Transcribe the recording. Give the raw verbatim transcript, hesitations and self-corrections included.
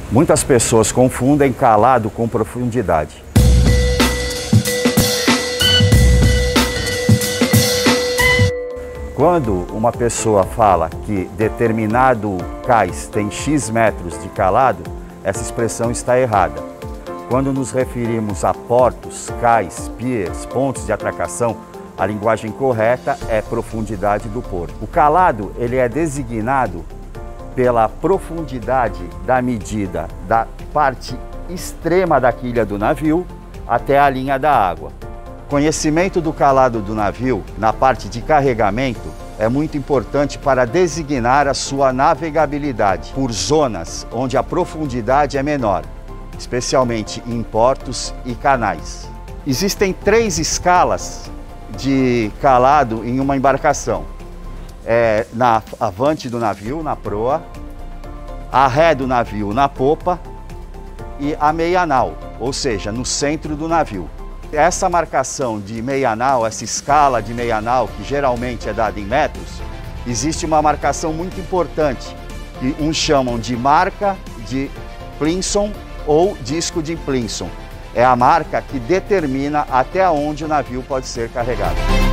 Muitas pessoas confundem calado com profundidade. Quando uma pessoa fala que determinado cais tem X metros de calado, essa expressão está errada. Quando nos referimos a portos, cais, piers, pontos de atracação, a linguagem correta é profundidade do porto. O calado ele é designado pela profundidade da medida da parte extrema da quilha do navio até a linha da água. Conhecimento do calado do navio na parte de carregamento é muito importante para designar a sua navegabilidade por zonas onde a profundidade é menor, especialmente em portos e canais. Existem três escalas de calado em uma embarcação. É na avante do navio, na proa, a ré do navio na popa e a meia nau, ou seja, no centro do navio. Essa marcação de meia nau, essa escala de meia nau, que geralmente é dada em metros, existe uma marcação muito importante, que uns chamam de marca de Plimsoll ou disco de Plimsoll. É a marca que determina até onde o navio pode ser carregado.